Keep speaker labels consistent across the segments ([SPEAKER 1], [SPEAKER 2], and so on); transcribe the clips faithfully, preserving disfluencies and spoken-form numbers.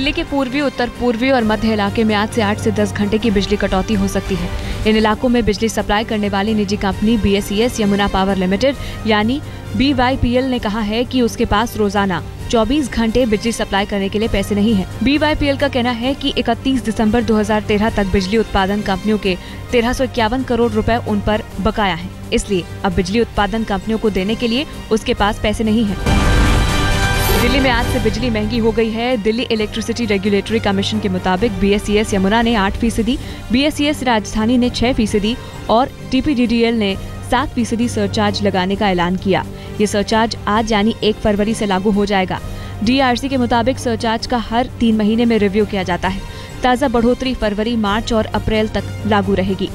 [SPEAKER 1] दिल्ली के पूर्वी, उत्तर पूर्वी और मध्य इलाके में आज से आठ से दस घंटे की बिजली कटौती हो सकती है। इन इलाकों में बिजली सप्लाई करने वाली निजी company B S E S Yamuna Power Limited यानी बी वाई पी एल ने कहा है कि उसके पास रोजाना चौबीस घंटे बिजली सप्लाई करने के लिए पैसे नहीं है। बी वाई पी एल का कहना है कि इकतीस दिसंबर दो हज़ार तेरह तक बिजली उत्पादन कंपनियों के तेरह सौ इक्यावन करोड़ रुपए उन पर बकाया है, इसलिए अब बिजली उत्पादन कंपनियों को देने के लिए उसके पास पैसे नहीं है। दिल्ली में आज से बिजली महंगी हो गई है। दिल्ली इलेक्ट्रिसिटी रेगुलेटरी कमीशन के मुताबिक B S E S Yamuna ने आठ फीसदी, बी एस ई एस राजधानी ने छह फीसदी और T P D D L ने सात फीसदी सरचार्ज लगाने का ऐलान किया। ये सरचार्ज आज यानी एक फरवरी से लागू हो जाएगा। डी आर सी के मुताबिक सरचार्ज का हर तीन महीने में रिव्यू किया जाता है। ताज़ा बढ़ोतरी फरवरी, मार्च और अप्रैल तक लागू रहेगी।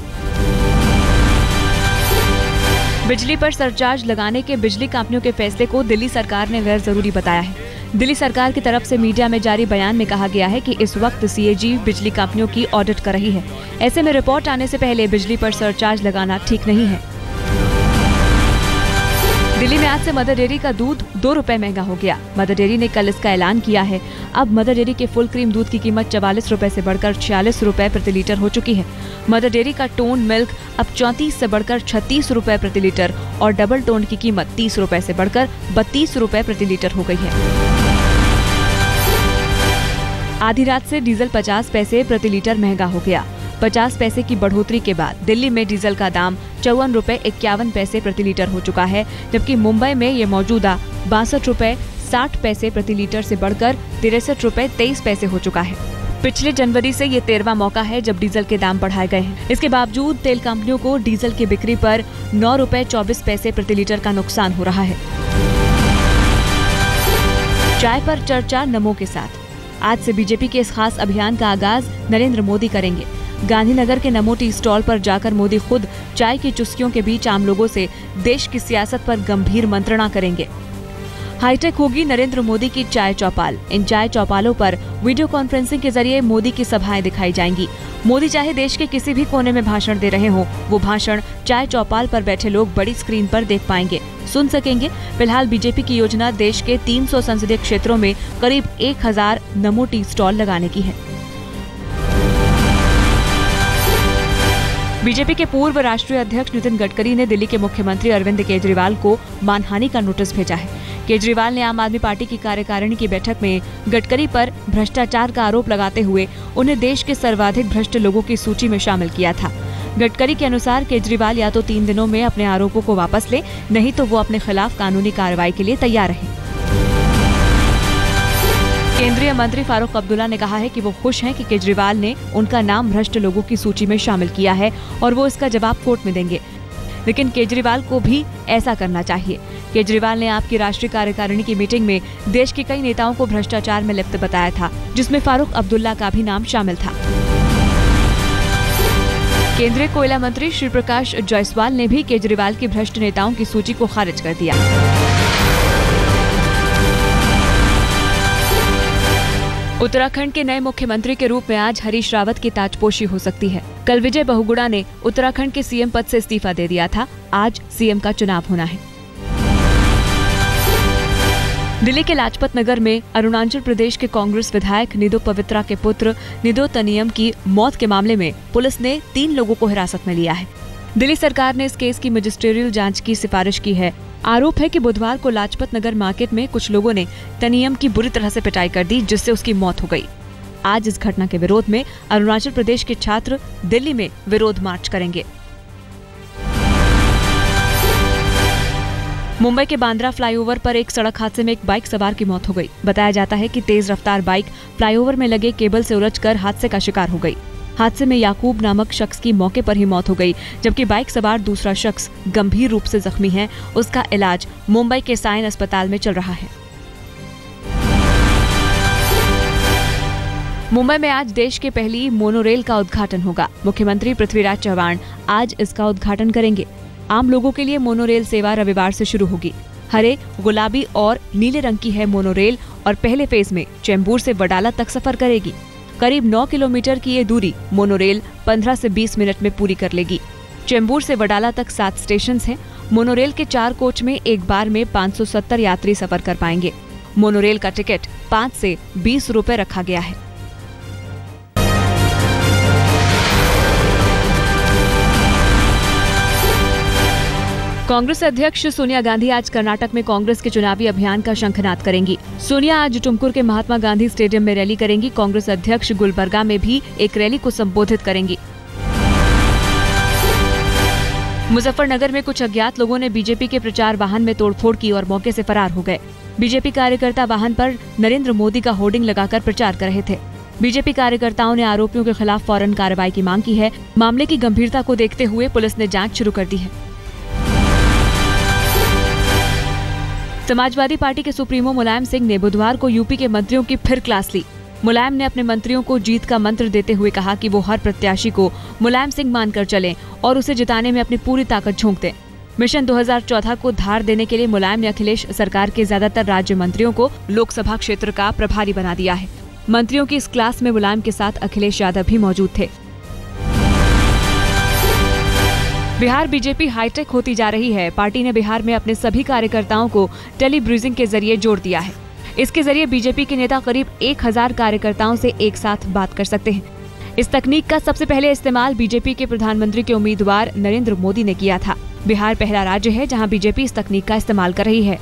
[SPEAKER 1] बिजली पर सरचार्ज लगाने के बिजली कंपनियों के फैसले को दिल्ली सरकार ने गैर जरूरी बताया है। दिल्ली सरकार की तरफ से मीडिया में जारी बयान में कहा गया है कि इस वक्त सी ए जी बिजली कंपनियों की ऑडिट कर रही है। ऐसे में रिपोर्ट आने से पहले बिजली पर सरचार्ज लगाना ठीक नहीं है। दिल्ली में आज से मदर डेयरी का दूध दो रुपए महंगा हो गया। मदर डेयरी ने कल इसका ऐलान किया है। अब मदर डेयरी के फुल क्रीम दूध की कीमत चवालीस रुपए से बढ़कर छियालीस रुपए प्रति लीटर हो चुकी है। मदर डेयरी का टोन मिल्क अब चौंतीस से बढ़कर छत्तीस रुपए प्रति लीटर और डबल टोन की कीमत तीस रुपए से बढ़कर बत्तीस रुपए प्रति लीटर हो गई है। आधी रात से डीजल पचास पैसे प्रति लीटर महंगा हो गया। पचास पैसे की बढ़ोतरी के बाद दिल्ली में डीजल का दाम चौवन रुपए इक्यावन पैसे प्रति लीटर हो चुका है, जबकि मुंबई में ये मौजूदा बासठ रुपए साठ पैसे प्रति लीटर से बढ़कर तिरसठ रुपए तेईस पैसे हो चुका है। पिछले जनवरी से ये तेरहवां मौका है जब डीजल के दाम बढ़ाए गए हैं। इसके बावजूद तेल कंपनियों को डीजल की बिक्री पर नौ रुपए चौबीस पैसे प्रति लीटर का नुकसान हो रहा है। चाय पर चर्चा नमो के साथ। आज से बीजेपी के इस खास अभियान का आगाज नरेंद्र मोदी करेंगे। गांधीनगर के नमो टी स्टॉल पर जाकर मोदी खुद चाय की चुस्कियों के बीच आम लोगों से देश की सियासत पर गंभीर मंत्रणा करेंगे। हाईटेक होगी नरेंद्र मोदी की चाय चौपाल। इन चाय चौपालों पर वीडियो कॉन्फ्रेंसिंग के जरिए मोदी की सभाएं दिखाई जाएंगी। मोदी चाहे देश के किसी भी कोने में भाषण दे रहे हो, वो भाषण चाय चौपाल पर बैठे लोग बड़ी स्क्रीन पर देख पाएंगे, सुन सकेंगे। फिलहाल बीजेपी की योजना देश के तीन सौ संसदीय क्षेत्रों में करीब एक हजार नमो टी स्टॉल लगाने की है। बीजेपी के पूर्व राष्ट्रीय अध्यक्ष नितिन गडकरी ने दिल्ली के मुख्यमंत्री अरविंद केजरीवाल को मानहानि का नोटिस भेजा है। केजरीवाल ने आम आदमी पार्टी की कार्यकारिणी की बैठक में गडकरी पर भ्रष्टाचार का आरोप लगाते हुए उन्हें देश के सर्वाधिक भ्रष्ट लोगों की सूची में शामिल किया था। गडकरी के अनुसार केजरीवाल या तो तीन दिनों में अपने आरोपों को वापस ले, नहीं तो वो अपने खिलाफ कानूनी कार्रवाई के लिए तैयार रहे। केंद्रीय मंत्री फारूक अब्दुल्ला ने कहा है कि वो खुश हैं कि केजरीवाल ने उनका नाम भ्रष्ट लोगों की सूची में शामिल किया है और वो इसका जवाब कोर्ट में देंगे, लेकिन केजरीवाल को भी ऐसा करना चाहिए। केजरीवाल ने आपकी राष्ट्रीय कार्यकारिणी की मीटिंग में देश के कई नेताओं को भ्रष्टाचार में लिप्त बताया था, जिसमें फारूक अब्दुल्ला का भी नाम शामिल था। केंद्रीय कोयला मंत्री श्री प्रकाश जायसवाल ने भी केजरीवाल की भ्रष्ट नेताओं की सूची को खारिज कर दिया। उत्तराखंड के नए मुख्यमंत्री के रूप में आज हरीश रावत की ताजपोशी हो सकती है। कल विजय बहुगुणा ने उत्तराखंड के सी एम पद से इस्तीफा दे दिया था। आज सी एम का चुनाव होना है। दिल्ली के लाजपत नगर में अरुणाचल प्रदेश के कांग्रेस विधायक निदो पवित्रा के पुत्र निदो तनियम की मौत के मामले में पुलिस ने तीन लोगों को हिरासत में लिया है। दिल्ली सरकार ने इस केस की मजिस्ट्रियल जांच की सिफारिश की है। आरोप है कि बुधवार को लाजपत नगर मार्केट में कुछ लोगों ने तनियम की बुरी तरह से पिटाई कर दी, जिससे उसकी मौत हो गई। आज इस घटना के विरोध में अरुणाचल प्रदेश के छात्र दिल्ली में विरोध मार्च करेंगे। मुंबई के बांद्रा फ्लाईओवर पर एक सड़क हादसे में एक बाइक सवार की मौत हो गई। बताया जाता है कि तेज रफ्तार बाइक फ्लाईओवर में लगे केबल से उलझकर हादसे का शिकार हो गई। हादसे में याकूब नामक शख्स की मौके पर ही मौत हो गई, जबकि बाइक सवार दूसरा शख्स गंभीर रूप से जख्मी है। उसका इलाज मुंबई के साइन अस्पताल में चल रहा है। मुंबई में आज देश के पहली मोनोरेल का उद्घाटन होगा। मुख्यमंत्री पृथ्वीराज चव्हाण आज इसका उद्घाटन करेंगे। आम लोगों के लिए मोनोरेल सेवा रविवार से शुरू होगी। हरे, गुलाबी और नीले रंग की है मोनोरेल और पहले फेज में चेंबूर से वडाला तक सफर करेगी। करीब नौ किलोमीटर की ये दूरी मोनोरेल पंद्रह से बीस मिनट में पूरी कर लेगी। चेंबूर से वडाला तक सात स्टेशन हैं। मोनोरेल के चार कोच में एक बार में पाँच सौ सत्तर यात्री सफर कर पाएंगे। मोनोरेल का टिकट पाँच से बीस रुपए रखा गया है। कांग्रेस अध्यक्ष सोनिया गांधी आज कर्नाटक में कांग्रेस के चुनावी अभियान का शंखनाद करेंगी। सोनिया आज टुमकुर के महात्मा गांधी स्टेडियम में रैली करेंगी। कांग्रेस अध्यक्ष गुलबर्गा में भी एक रैली को संबोधित करेंगी। मुजफ्फरनगर में कुछ अज्ञात लोगों ने बीजेपी के प्रचार वाहन में तोड़फोड़ की और मौके से फरार हो गए। बीजेपी कार्यकर्ता वाहन पर नरेंद्र मोदी का होर्डिंग लगाकर प्रचार कर रहे थे। बीजेपी कार्यकर्ताओं ने आरोपियों के खिलाफ फौरन कार्रवाई की मांग की है। मामले की गंभीरता को देखते हुए पुलिस ने जांच शुरू कर दी है। समाजवादी पार्टी के सुप्रीमो मुलायम सिंह ने बुधवार को यूपी के मंत्रियों की फिर क्लास ली। मुलायम ने अपने मंत्रियों को जीत का मंत्र देते हुए कहा कि वो हर प्रत्याशी को मुलायम सिंह मानकर चलें और उसे जिताने में अपनी पूरी ताकत झोंक दें। मिशन दो हज़ार चौदह को धार देने के लिए मुलायम ने अखिलेश सरकार के ज्यादातर राज्य मंत्रियों को लोकसभा क्षेत्र का प्रभारी बना दिया है। मंत्रियों की इस क्लास में मुलायम के साथ अखिलेश यादव भी मौजूद थे। बिहार बीजेपी हाईटेक होती जा रही है। पार्टी ने बिहार में अपने सभी कार्यकर्ताओं को टेलीब्रीजिंग के जरिए जोड़ दिया है। इसके जरिए बीजेपी के नेता करीब एक हजार कार्यकर्ताओं से एक साथ बात कर सकते हैं। इस तकनीक का सबसे पहले इस्तेमाल बीजेपी के प्रधानमंत्री के उम्मीदवार नरेंद्र मोदी ने किया था। बिहार पहला राज्य है जहां बीजेपी इस तकनीक का इस्तेमाल कर रही है।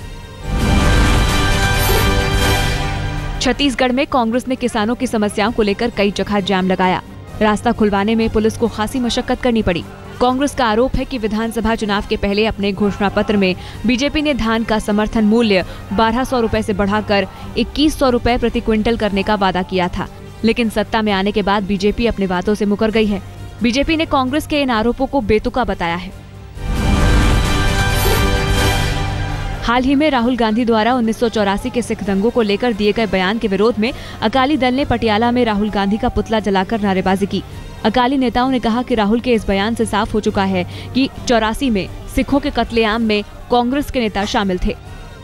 [SPEAKER 1] छत्तीसगढ़ में कांग्रेस ने किसानों की समस्याओं को लेकर कई जगह जाम लगाया। रास्ता खुलवाने में पुलिस को खासी मशक्कत करनी पड़ी। कांग्रेस का आरोप है कि विधानसभा चुनाव के पहले अपने घोषणा पत्र में बीजेपी ने धान का समर्थन मूल्य बारह सौ रुपए से बढ़ाकर इक्कीस सौ रुपए प्रति क्विंटल करने का वादा किया था, लेकिन सत्ता में आने के बाद बीजेपी अपने वादों से मुकर गई है। बीजेपी ने कांग्रेस के इन आरोपों को बेतुका बताया है। हाल ही में राहुल गांधी द्वारा उन्नीस सौ चौरासी के सिख दंगों को लेकर दिए गए बयान के विरोध में अकाली दल ने पटियाला में राहुल गांधी का पुतला जलाकर नारेबाजी की। अकाली नेताओं ने कहा कि राहुल के इस बयान से साफ हो चुका है कि चौरासी में सिखों के कत्लेआम में कांग्रेस के नेता शामिल थे।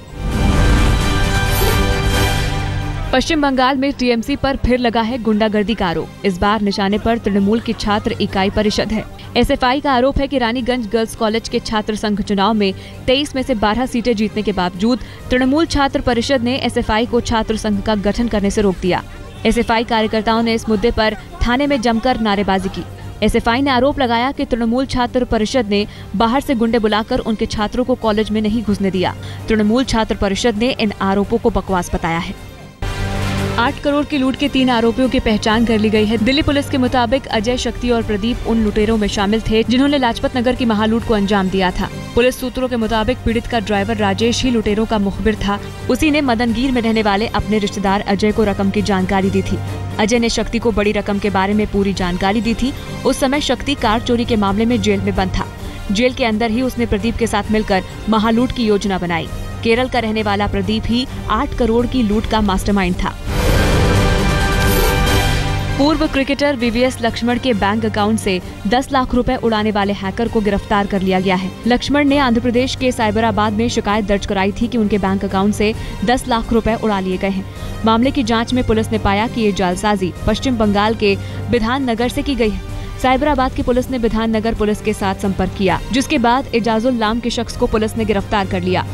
[SPEAKER 1] पश्चिम बंगाल में टीएमसी पर फिर लगा है गुंडागर्दी का आरोप। इस बार निशाने पर तृणमूल की छात्र इकाई परिषद है। एसएफआई का आरोप है कि रानीगंज गर्ल्स कॉलेज के छात्र संघ चुनाव में तेईस में से बारह सीटें जीतने के बावजूद तृणमूल छात्र परिषद ने एसएफआई को छात्र संघ का गठन करने से रोक दिया। एसएफआई कार्यकर्ताओं ने इस मुद्दे पर थाने में जमकर नारेबाजी की। एसएफआई ने आरोप लगाया कि तृणमूल छात्र परिषद ने बाहर से गुंडे बुलाकर उनके छात्रों को कॉलेज में नहीं घुसने दिया। तृणमूल छात्र परिषद ने इन आरोपों को बकवास बताया है। आठ करोड़ की लूट के तीन आरोपियों की पहचान कर ली गई है। दिल्ली पुलिस के मुताबिक अजय, शक्ति और प्रदीप उन लुटेरों में शामिल थे जिन्होंने लाजपत नगर की महालूट को अंजाम दिया था। पुलिस सूत्रों के मुताबिक पीड़ित का ड्राइवर राजेश ही लुटेरों का मुखबिर था। उसी ने मदनगीर में रहने वाले अपने रिश्तेदार अजय को रकम की जानकारी दी थी। अजय ने शक्ति को बड़ी रकम के बारे में पूरी जानकारी दी थी। उस समय शक्ति कार चोरी के मामले में जेल में बंद था। जेल के अंदर ही उसने प्रदीप के साथ मिलकर महालूट की योजना बनाई। केरल का रहने वाला प्रदीप ही आठ करोड़ की लूट का मास्टरमाइंड था। पूर्व क्रिकेटर वीवीएस लक्ष्मण के बैंक अकाउंट से दस लाख रुपए उड़ाने वाले हैकर को गिरफ्तार कर लिया गया है। लक्ष्मण ने आंध्र प्रदेश के साइबराबाद में शिकायत दर्ज कराई थी कि उनके बैंक अकाउंट से दस लाख रुपए उड़ा लिए गए हैं। मामले की जांच में पुलिस ने पाया कि ये जालसाजी पश्चिम बंगाल के बिधान नगर से की गई है। साइबराबाद की पुलिस ने बिधान नगर पुलिस के साथ संपर्क किया, जिसके बाद एजाजुल नाम के शख्स को पुलिस ने गिरफ्तार कर लिया।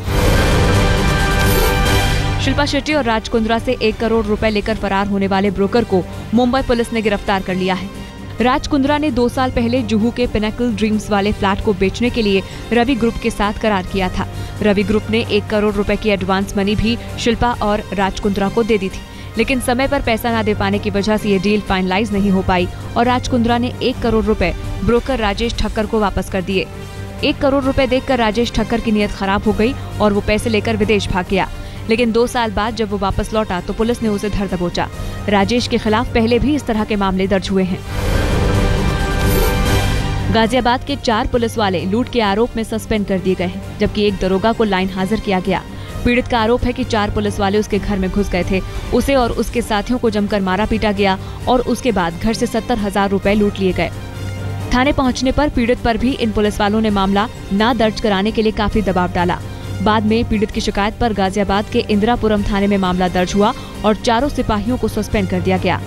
[SPEAKER 1] शिल्पा शेट्टी और राज कुंद्रा से एक करोड़ रुपए लेकर फरार होने वाले ब्रोकर को मुंबई पुलिस ने गिरफ्तार कर लिया है। राज कुंद्रा ने दो साल पहले जुहू के पिनेकल ड्रीम्स वाले फ्लैट को बेचने के लिए रवि ग्रुप के साथ करार किया था। रवि ग्रुप ने एक करोड़ रुपए की एडवांस मनी भी शिल्पा और राज कुंद्रा को दे दी थी, लेकिन समय पर पैसा न दे पाने की वजह से ये डील फाइनलाइज नहीं हो पाई और राज कुंद्रा ने एक करोड़ रुपए ब्रोकर राजेश ठक्कर को वापस कर दिए। एक करोड़ रुपए देखकर राजेश ठक्कर की नीयत खराब हो गई और वो पैसे लेकर विदेश भाग गया, लेकिन दो साल बाद जब वो वापस लौटा तो पुलिस ने उसे धर दबोचा। राजेश के खिलाफ पहले भी इस तरह के मामले दर्ज हुए हैं। गाजियाबाद के चार पुलिस वाले लूट के आरोप में सस्पेंड कर दिए गए हैं, जबकि एक दरोगा को लाइन हाजिर किया गया। पीड़ित का आरोप है कि चार पुलिस वाले उसके घर में घुस गए थे। उसे और उसके साथियों को जमकर मारा पीटा गया और उसके बाद घर से सत्तर हजार रुपए लूट लिए गए। थाने पहुंचने पर पीड़ित पर भी इन पुलिस वालों ने मामला न दर्ज कराने के लिए काफी दबाव डाला। बाद में पीड़ित की शिकायत पर गाजियाबाद के इंदिरापुरम थाने में मामला दर्ज हुआ और चारों सिपाहियों को सस्पेंड कर दिया गया।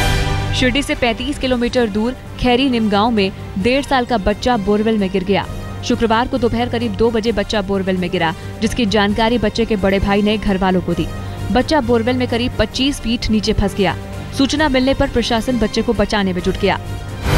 [SPEAKER 1] शिरडी से पैंतीस किलोमीटर दूर खैरी निम गांव में डेढ़ साल का बच्चा बोरवेल में गिर गया। शुक्रवार को दोपहर करीब दो बजे बच्चा बोरवेल में गिरा, जिसकी जानकारी बच्चे के बड़े भाई ने घर वालों को दी। बच्चा बोरवेल में करीब पच्चीस फीट नीचे फंस गया। सूचना मिलने पर प्रशासन बच्चे को बचाने में जुट गया।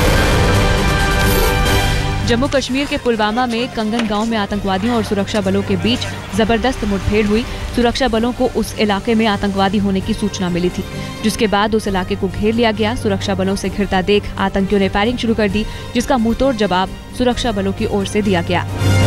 [SPEAKER 1] जम्मू कश्मीर के पुलवामा में कंगन गांव में आतंकवादियों और सुरक्षा बलों के बीच जबरदस्त मुठभेड़ हुई। सुरक्षा बलों को उस इलाके में आतंकवादी होने की सूचना मिली थी, जिसके बाद उस इलाके को घेर लिया गया। सुरक्षा बलों से घिरता देख आतंकियों ने फायरिंग शुरू कर दी, जिसका मुंहतोड़ जवाब सुरक्षा बलों की ओर से दिया गया।